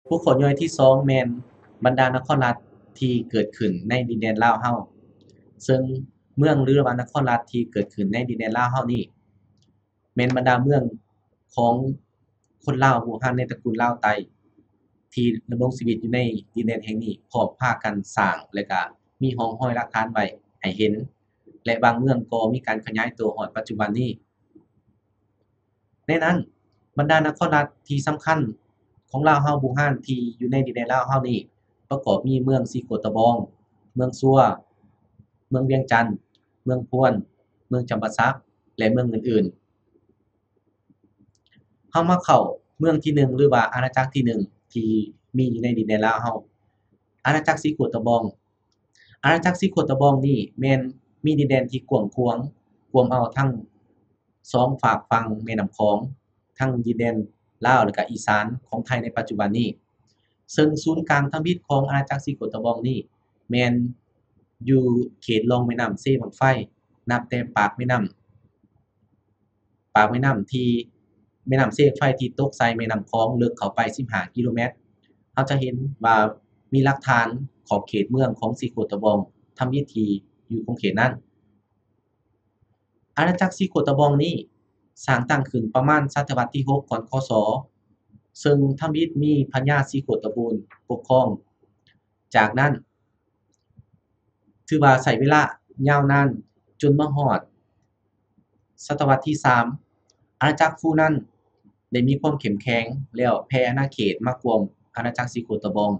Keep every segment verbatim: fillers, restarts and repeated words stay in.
ภูเขาย่อยที่สองแม่นบรรดานครรัฐที่เกิดขึ้นในดินแดนลาวเราซึ่งเมืองหรือว่านครรัฐที่เกิดขึ้นในดินแดนลาวเรานี้แม่นบรรดาเมืองของคนลาวผู้ฮั่นในตระกูลลาวไต่ที่ดำรงชีวิตอยู่ในดินแดนแห่งนี้พร้อมพากันสร้างและก็มีร่องรอยหลักฐานไว้ให้เห็นและบางเมืองก็มีการขยายตัวฮอดปัจจุบันนี้ในนั้นบรรดานครรัฐที่สำคัญของลาวเราผู้ฮั่นที่อยู่ในดินแดนลาวเรานี้ประกอบมีเมืองสีโคตะบองเมืองซัวเมืองเวียงจันทน์เมืองพวนเมืองจำปาสักและเมืองอื่นๆเรามาเข้าเมืองที่หนึ่งหรือว่าอาณาจักรที่หนึ่งที่มีอยู่ในดินแดนลาวเราอาณาจักรสีโคตะบองอาณาจักรสีโคตะบองนี้แม่นมีดินแดนที่กว้างขวางรวมเอาทั้งสองฝากฝั่งแม่น้ำโขงทั้งดินแดนลาวและก็อีสานของไทยในปัจจุบันนี้ซึ่งศูนย์กลางทมิตของอาณาจักรสีโคตะบองนี้แม่นอยู่เขตรองแม่น้ำเซบั้งไฟนับแต่ปากแม่น้ำปากแม่น้ำที่แม่น้ำเซบั้งไฟที่ตกใส่แม่น้ำโขงลึกเข้าไปสิบห้ากิโลเมตรเราจะเห็นว่ามีหลักฐานขอบเขตเมืองของสีโคตะบองทำพิธีอยู่ตรงเขตนั้นอาณาจักรสีโคตะบองนี้สร้างตั้งขึ้นประมาณศตวรรษที่หกก่อนคศซึ่งทำอิฐมีพญาสีโคตบูรณ์ปกครองจากนั้นถือว่าใช้เวลายาวนานจนมาฮอดศตวรรษที่สามอาณาจักรฟูนั้นได้มีความเข้มแข็งแล้วแผ่อาณาเขตมากวมอาณาจักรสีโคตะบอง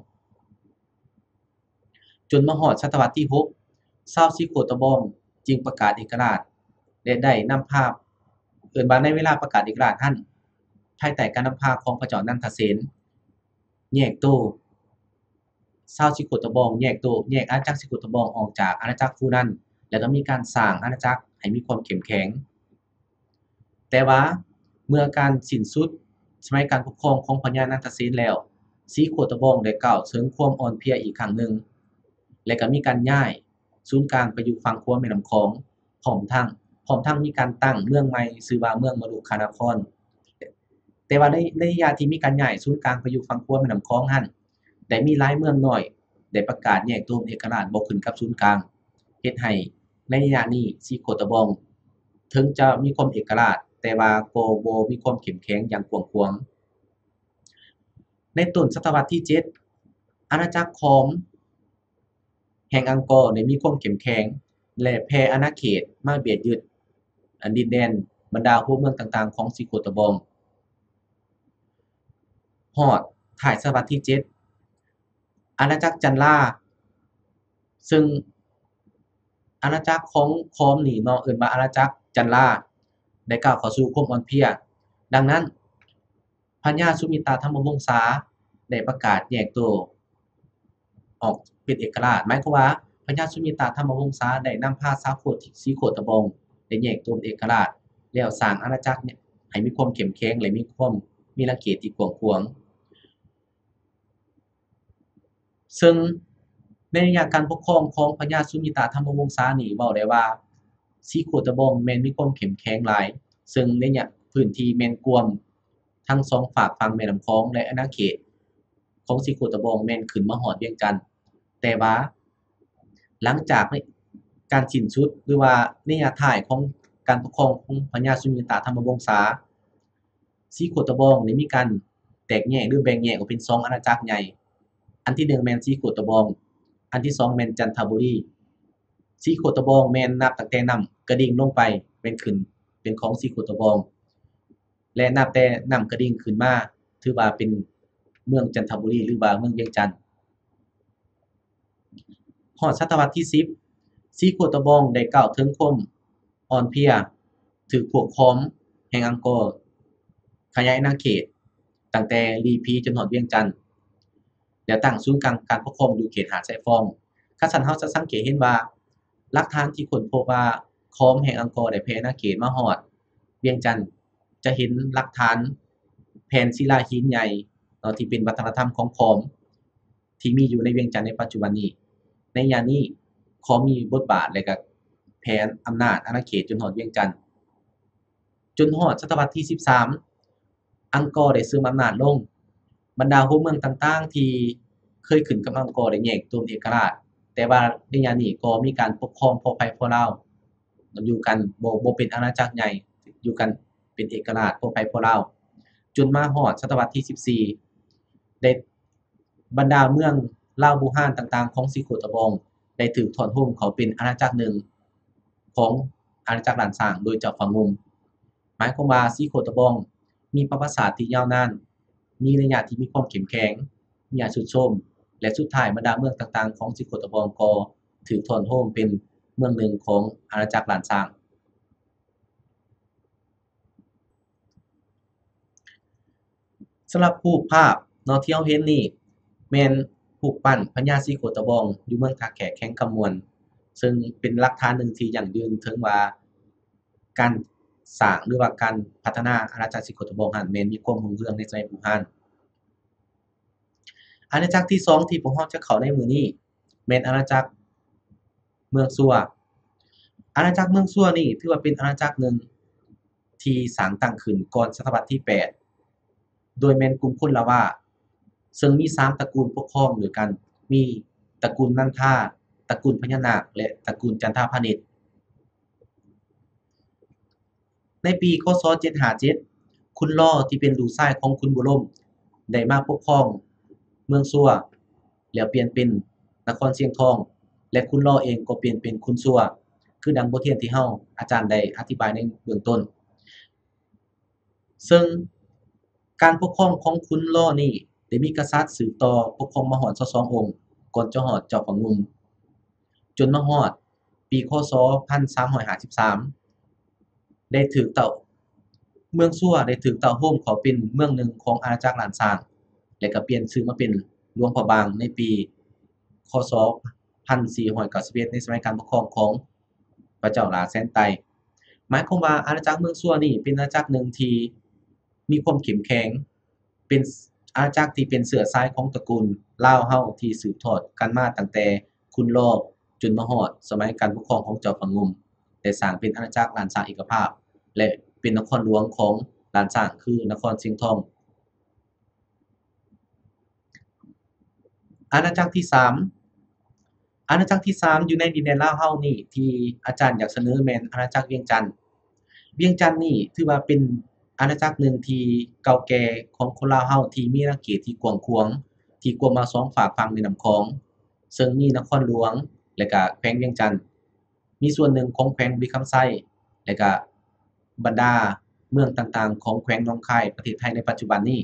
จนมาฮอดศตวรรษที่หกชาวสีโคตะบองจึงประกาศเอกราชและได้นำภาพเอิ้นว่าในเวลาประกาศเอกราชนั้นภายใต้การนำพาของพระเจ้านันทเสนแยกโต้ชาวสีโคตะบองแยกโต้แยกอาณาจักรสีโคตะบองออกจากอาณาจักรฟูนั้นแล้วก็มีการสร้างอาณาจักรให้มีความเข้มแข็งแต่ว่าเมื่อการสิ้นสุดสมัยการปกครองของพญานันทเสนแล้วสีโคตะบองได้กล่าวถึงความอ่อนเพลียอีกครั้งหนึ่งและก็มีการย้ายศูนย์กลางไปอยู่ฝั่งขวาแม่น้ำโขงพร้อมทั้งพร้อมทั้งมีการตั้งเมืองใหม่ชื่อว่าเมืองมรุขานครแต่ว่าในในระยะที่มีการย้ายศูนย์กลางไปอยู่ฝั่งขวาแม่น้ำโขงนั้นได้มีหลายเมืองน้อยได้ประกาศแยกตัวเป็นเอกราชบ่ขึ้นกับศูนย์กลางเฮ็ดให้ในระยะนี้สีโคตะบองถึงจะมีความเอกราชแต่ว่าก็บ่มีความเข้มแข็งอย่างกว้างขวางในต้นศตวรรษที่เจ็ดอาณาจักรขอมแห่งอังกอร์ได้มีความเข้มแข็งและแผ่อาณาเขตมาเบียดยึดอันดินแดนบรรดาหัวเมืองต่างๆของสีโคตะบองฮอดท้ายศตวรรษที่เจ็ดอาณาจักรจันลาซึ่งอาณาจักรของขอมนี่เนาะเอิ้นว่าอาณาจักรจันลาได้ก้าวเข้าสู่ความอ่อนเพลียดังนั้นพญาสุมิตาธรรมวงศาได้ประกาศแยกตัวออกเป็นเอกราชหมายความว่าพญาสุมิตาธรรมวงศาได้นำพาชาวโคตสีโคตะบองได้แยกตัวเป็นเอกราชแล้วสร้างอาณาจักรเนี่ยให้มีความเข้มแข็งและมีความมีอาณาเขตที่กว้างขวางซึ่งในระยะการปกครองของพญาสุมิตาธรรมวงศานี่เว้าได้ว่าสีโคตะบองแม่นมีความเข้มแข็งหลายซึ่งในเนี่ยพื้นที่แม่นกว้างทั้งสองฝากฝั่งแม่น้ำโขงและอาณาเขตของสีโคตะบองแม่นขึ้นมาฮอดเวียงจันทน์แต่ว่าหลังจากในการสิ้นสุดหรือว่าในระยะท้ายของการปกครองของพญาสุมิตาธรรมวงศาสีโคตะบองได้มีการแตกแยกหรือแบ่งแยกออกเป็นสองอาณาจักรใหญ่อันที่หนึ่งแม่นสีโคตะบองอันที่สองแม่นจันทบุรีสีโคตะบองแม่นนับตั้งแต่น้ำกระดิ่งลงไปเป็นขึ้นเป็นของสีโคตะบองและนับแต่น้ำกระดิ่งขึ้นมาถือว่าเป็นเมืองจันทบุรีหรือว่าเมืองเวียงจันทน์ฮอดศตวรรษที่สิบสีโคตะบองได้กล่าวถึงความอ่อนเพลียถูกพวกขอมแห่งอังกอร์ขยายอาณาเขตตั้งแต่ลีพีจนฮอดเวียงจันทน์แล้วตั้งศูนย์กลางการปกครองอยู่เขตหาดทรายฟองคันซั้นเราจะสังเกตเห็นว่าหลักฐานที่ค้นพบว่าขอมแห่งอังกอร์ได้แผ่อาณาเขตมาฮอดเวียงจันทน์จะเห็นหลักฐานแผ่นศิลาหินใหญ่เนาะที่เป็นวัฒนธรรมของขอมที่มีอยู่ในเวียงจันทน์ในปัจจุบันนี้ในยามนี้ขอมมีบทบาทและก็แผ่อำนาจอาณาเขตจนฮอดเวียงจันทน์จนฮอดศตวรรษที่สิบสามอังกอร์ได้เสื่อมอำนาจลงบรรดาหัวเมืองต่างๆที่เคยขึ้นกับอังกอร์ได้แยกตัวเป็นเอกราชแต่ว่าในยามนี้ก็มีการปกครองพอไผพอลาวอยู่กันบ่บ่เป็นอาณาจักรใหญ่อยู่กันเป็นเอกราชพอไผพอลาวจนมาฮอดศตวรรษที่สิบสี่ได้บรรดาเมืองลาวบูฮานต่างๆของซีโคตะบองได้ถูกถอนโฮมเข้าเป็นอาณาจักรหนึ่งของอาณาจักรหลานสร้างโดยเจ้าฝางงุมหมายความว่าซีโคตะบองมีประวัติศาสตร์ที่ยาวนานมีระยะที่มีความเข้มแข็งมีอายุชมและสุดท้ายบรรดาเมืองต่างๆของซีโคตะบองก็ถูกถอนโฮมเป็นเมืองหนึ่งของอาณาจักรหลานสร้างสำหรับรูปภาพเนาะที่เราเห็นนี่แม่นรูปปั้นพญาซีโคตะบองอยู่เมืองท่าแขกแขวงคำมวนซึ่งเป็นหลักฐานหนึ่งที่ยั่งยืนถึงว่าการสร้างหรือว่าการพัฒนาอาณาจักรซีโคตะบองนั้นแม่นมีความรุ่งเรืองในสมัยบูฮานอาณาจักรที่สองที่พวกเราจะเข้าในมื้อนี้แม่นอาณาจักรเมืองซัวอาณาจักรเมืองซัวนี่ถือว่าเป็นอาณาจักรหนึ่งที่สร้างตั้งขึ้นก่อนศตวรรษที่แปดโดยแม่นกลุ่มคนละว่าซึ่งมีสามตระกูลปกครองด้วยกันมีตระกูลนันทาตระกูลพญานาคและตระกูลจันทพเนตรในปีคศเจ็ดร้อยห้าสิบเจ็ดคุณล่อที่เป็นลูกชายของคุณบุญล่มได้มาปกครองเมืองซัวแล้วเปลี่ยนเป็นนครเชียงทองและคุณล่อเองก็เปลี่ยนเป็นคุณซัวคือดังบทเรียนที่เฮาอาจารย์ได้อธิบายในเบื้องต้นซึ่งการปกครองของคุณล่อนี่ได้มีกษัตริย์สืบต่อปกครองมาฮอดยี่สิบสององค์ก่อนจะฮอดเจ้าฝางงุมจนมาฮอดปีคศหนึ่งพันสามร้อยห้าสิบสามได้ถูกเต่าเมืองซัวได้ถูกเต่าโฮมเข้าเป็นเมืองหนึ่งของอาณาจักรหลานสร้างและก็เปลี่ยนชื่อมาเป็นหลวงพระบางในปีคศหนึ่งพันสี่ร้อยเก้าสิบเอ็ดในสมัยการปกครองของพระเจ้าหลาแสนไตหมายความว่าอาณาจักรเมืองซัวนี่เป็นอาณาจักรหนึ่งที่มีความเข้มแข็งเป็นอาณาจักรที่เป็นเชื้อสายของตระกูลลาวเฮาที่สืบทอดกันมาตั้งแต่คุณล่อจนมาฮอดสมัยการปกครองของเจ้าฝางงุมได้สร้างเป็นอาณาจักรหลานสร้างเอกภาพและเป็นนครหลวงของหลานสร้างคือนครเชียงทองอาณาจักรที่สามอาณาจักรที่สามอยู่ในดินแดนลาวเฮานี่ที่อาจารย์อยากเสนอแม่นอาณาจักรเวียงจันทน์เวียงจันทน์นี่ถือว่าเป็นอาณาจักรหนึ่งที่เก่าแก่ของคนลาวเฮาที่มีอาณาเขตที่กว้างขวางที่กว้างมาสองฝากฝั่งแม่น้ำคองซึ่งมีนครหลวงและก็แขวงเวียงจันทน์มีส่วนหนึ่งของแขวงบุรีคำไส้และก็บรรดาเมืองต่างๆของแขวงหนองคายประเทศไทยในปัจจุบันนี้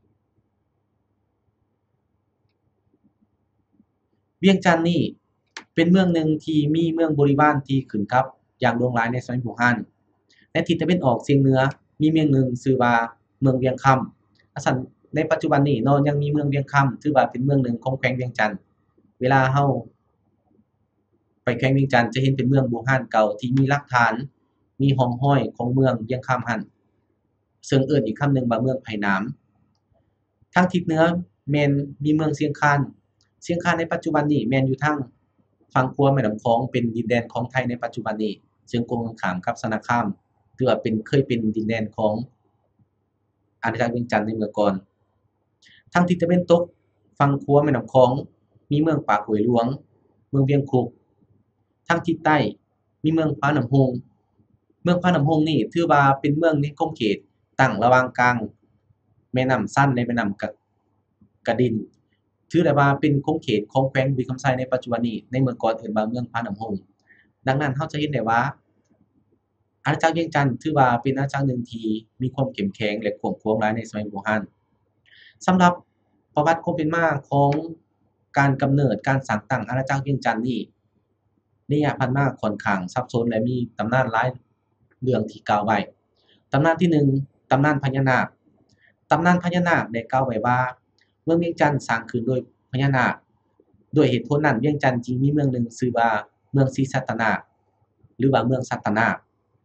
เวียงจันทน์นี่เป็นเมืองหนึ่งที่มีเมืองบริวารที่ขึ้นกับอย่างหลวงหลายในสมัยโบราณในทิศตะวันออกเฉียงเหนือมีเมืองหนึ่งชื่อว่าเมืองเวียงคำอะซั่นในปัจจุบันนี้เนาะยังมีเมืองเวียงคำถือว่าเป็นเมืองหนึ่งของแขวงเวียงจันทน์เวลาเฮาไปแขวงเวียงจันทน์จะเห็นเป็นเมืองโบราณเก่าที่มีหลักฐานมีห้องห้อยของเมืองเวียงคำหั้นซึ่งเอิ้นอีกคำหนึ่งว่าเมืองไผ่น้ำทางทิศเหนือแม่นมีเมืองเชียงคานเชียงคานในปัจจุบันนี้แม่นอยู่ทางฝั่งขวาแม่น้ำคองเป็นดินแดนของไทยในปัจจุบันนี้ซึ่งตรงข้ามกับสารคามถือว่าเป็นเคยเป็นดินแดนของอาณาจักรเวียงจันทน์ในเมื่อก่อนทางทิศตะวันตกฝั่งขวาแม่น้ำคองมีเมืองปากห้วยหลวงเมืองเวียงคุกทางทิศใต้มีเมืองพระน้ำฮงเมืองพระน้ำฮงนี่ถือว่าเป็นเมืองในคมเขตตั้งระหว่างกลางแม่น้ำซั้นและแม่น้ำกะกะดินถือได้ว่าเป็นคมเขตของแขวงบุรีคำไส้ในปัจจุบันนี้ในเมื่อก่อนเอิ้นว่าเมืองพระน้ำฮงดังนั้นเราจะเห็นได้ว่าอาณาจักรเวียงจันทน์ถือว่าเป็นอาณาจักรหนึ่งที่มีความเข้มแข็งและกว้างขวางหลายในสมัยโบราณสำหรับประวัติความเป็นมาของการกำเนิดการสร้างตั้งอาณาจักรเวียงจันทน์นี่ระยะผ่านมาค่อนข้างซับซ้อนและมีตำนานหลายเรื่องที่กล่าวไว้ตำนานที่หนึ่งตำนานพญานาคตำนานพญานาคได้กล่าวไว้ว่าเมืองเวียงจันทน์สร้างขึ้นโดยพญานาคด้วยเหตุผลนั้นเวียงจันทน์จึงมีเมืองหนึ่งชื่อว่าเมืองศรีสัตนาคหรือว่าเมืองสัตนาค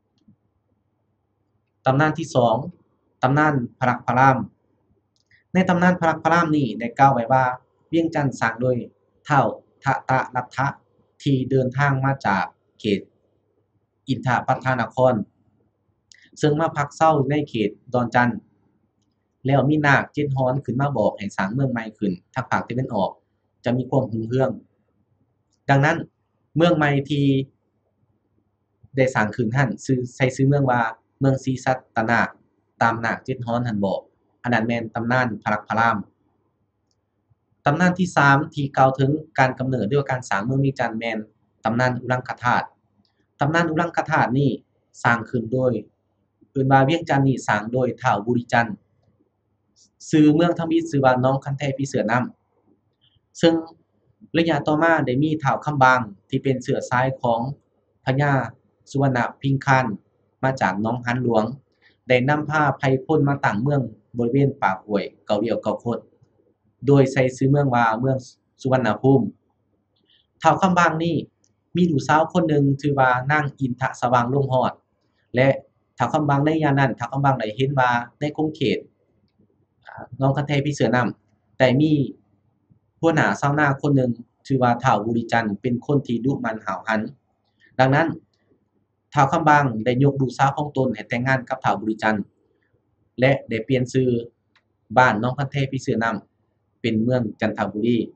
ตำนานที่สองตำนานพระลักษมณ์พระรามในตำนานพระลักษมณ์พระรามนี้ได้กล่าวไว้ว่าเวียงจันทน์สร้างโดยท้าวทะตะรัตถะที่เดินทางมาจากเขตอินทปัฏฐานครซึ่งมาพักเช้าในเขตดอนจันทน์แล้วมีนาคเจ็ดฮ้อนขึ้นมาบอกให้สร้างเมืองใหม่ขึ้นทางภาคตะวันออกจะมีความรุ่งเรืองดังนั้นเมืองใหม่ที่ได้สร้างขึ้นหั่นชื่อใช้ชื่อเมืองว่าเมืองศรีสัตนาคตามนาคเจ็ดฮ้อนหั่นบ่อันนั้นแม่นตำนานพระลักษณ์พระรามตำนานที่สามที่กล่าวถึงการกำเนิดด้วยการสร้างเมืองเวียงจันทน์แม่นตำนานอุรังคธาตุตำนานอุรังคธาตุนี้สร้างขึ้นโดยเอิ้นว่าเวียงจันทน์นี่สร้างโดยท้าวบุริจันทร์ชื่อเมืองทำอิฐชื่อว่าหนองคันแท่ผีเสือน้ำซึ่งระยะต่อมาได้มีท้าวคำบางที่เป็นเชื้อสายของพญาสุวรรณพิงคานมาจากหนองหานหลวงได้นำพาไพพลมาตั้งเมืองบริเวณปากห้วยเก่าเดี่ยวเก่าโคตรโดยใช้ชื่อเมืองว่าเมืองสุวรรณภูมิท้าวคำบางนี้มีลูกสาวคนหนึ่งชื่อว่านางอินทสว่างลงฮอดและท้าวคำบางในยามนั้นท้าวคำบางได้เห็นว่าในคงเขตอ่าหนองคันแท่ผีเสือน้ำได้มีหัวหน้าชาวนาคนหนึ่งชื่อว่าท้าวบุริจันทร์เป็นคนที่ดุมันห้าวหาญดังนั้นท้าวคำบางได้ยกลูกสาวของตนให้แต่งงานกับท้าวบุริจันทร์และได้เปลี่ยนชื่อบ้านหนองคันแท่ผีเสือน้ำเป็นเมืองจันทบุรี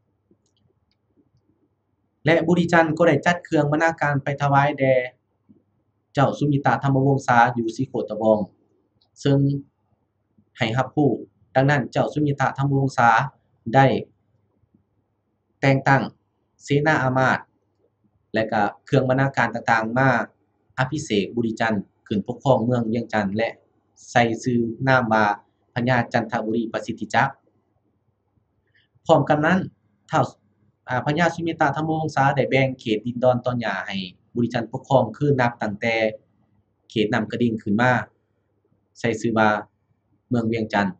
และบุริจันทร์ก็ได้จัดเครื่องบรรณาการไปถวายแด่เจ้าสุมิตาธรรมวงศาอยู่ศรีโคตะบองซึ่งให้รับรู้ดังนั้นเจ้าสุมิตาธรรมวงศาได้แต่งตั้งเสนาอามาตย์และก็เครื่องบรรณาการต่างๆมาอภิเษกบุริจันทร์ขึ้นปกครองเมืองเวียงจันทน์และใส่ชื่อนามว่าพญาจันทบุรีประสิทธิจักรพร้อมกันนั้นท้าวอ่าพญาสุมิตาธรรมวงศาได้แบ่งเขตดินดอนตอนหญ้าให้บุริจันทร์ปกครองคือนับตั้งแต่เขตน้ำกระดิ่งขึ้นมาใช้ชื่อว่าเมืองเวียงจันทน์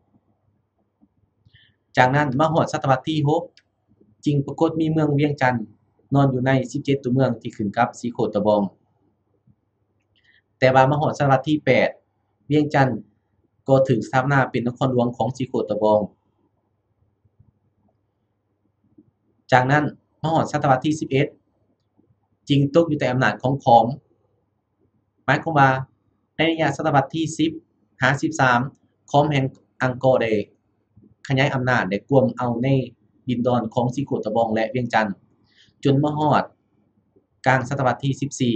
จากนั้นมาฮอดศตวรรษที่หกจึงปรากฏมีเมืองเวียงจันทน์นอนอยู่ในสิบเจ็ดตัวเมืองที่ขึ้นกับศรีโคตะบองแต่ว่ามาฮอดศตวรรษที่แปดเวียงจันทน์ก็ถูกสถาปนาเป็นนครหลวงของศรีโคตะบองจากนั้นมาฮอดศตวรรษที่สิบเอ็ดจึงตกอยู่ใต้อำนาจของขอมหมายความว่าในระยะศตวรรษที่สิบหาสิบสามขอมแห่งอังกอร์ได้ขยายอำนาจได้กวมเอาในดินดอนของศรีโคตะบองและเวียงจันทน์จนมาฮอดกลางศตวรรษที่สิบสี่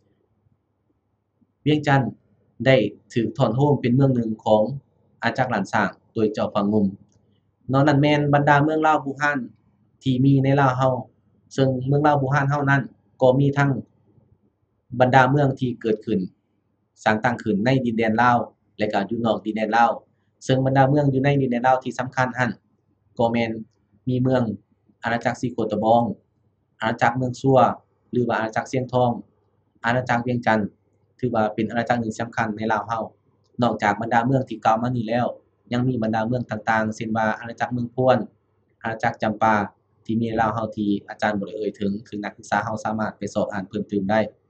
เวียงจันทน์ได้ถูกถอนโฮมเป็นเมืองหนึ่งของอาณาจักรล้านช้างโดยเจ้าฝั่งงุ่มนอกนั้นแม่นบรรดาเมืองลาวบู่ฮั่นที่มีในลาวเฮาซึ่งเมืองลาวบู่ฮั่นเฮานั้นก็มีทั้งบรรดาเมืองที่เกิดขึ้นสร้างตั้งขึ้นในดินแดนลาวและก็อยู่นอกดินแดนลาวซึ่งบรรดาเมืองอยู่ในดินแดนลาวที่สำคัญหั่นก็แม่นมีเมืองอาณาจักรศรีโคตะบองอาณาจักรเมืองซัวหรือว่าอาณาจักรเสียงทองอาณาจักรเวียงจันทน์ถือว่าเป็นอาณาจักรหนึ่งสำคัญในลาวเฮานอกจากบรรดาเมืองที่กล่าวมานี้แล้วยังมีบรรดาเมืองต่างๆเช่นว่าอาณาจักรเมืองพวนอาณาจักรจำปาที่มีในลาวเฮาที่อาจารย์บ่ได้เอ่ยถึงซึ่งนักศึกษาเฮาสามารถไปสอบอ่านเพิ่มเติมได้